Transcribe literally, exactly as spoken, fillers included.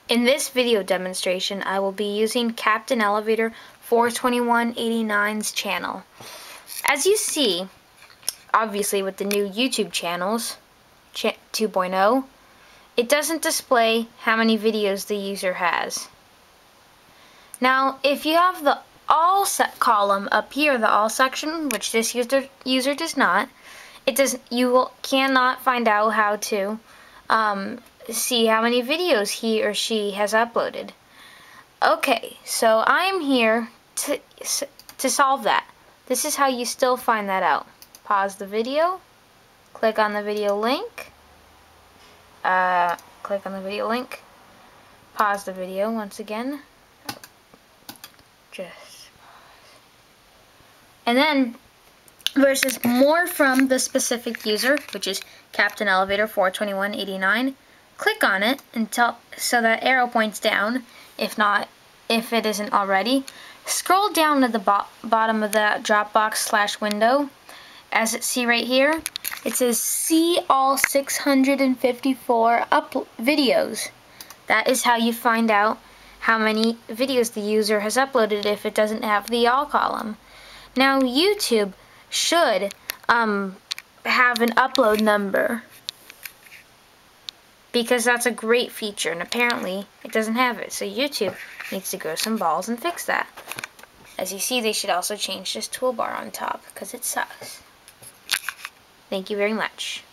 In this video demonstration, I will be using Captain Elevator four twenty-one eighty-nine's channel. As you see, obviously with the new YouTube channels, two point oh, it doesn't display how many videos the user has. Now, if you have the all set column up here, the all section, which this user user does not, it does you will, cannot find out how to um, see how many videos he or she has uploaded. Okay, so I'm here to to solve that. This is how you still find that out. Pause the video, click on the video link, uh, click on the video link, pause the video once again, just and then versus more from the specific user, which is Captain Elevator four twenty-one eighty-nine. Click on it until so that arrow points down, if not, if it isn't already. Scroll down to the bo bottom of that Dropbox slash window. As it see right here, it says see all six hundred fifty-four up videos. That is how you find out how many videos the user has uploaded if it doesn't have the all column. Now YouTube should um, have an upload number, because that's a great feature, and apparently it doesn't have it. So YouTube needs to grow some balls and fix that. As you see, they should also change this toolbar on top, because it sucks. Thank you very much.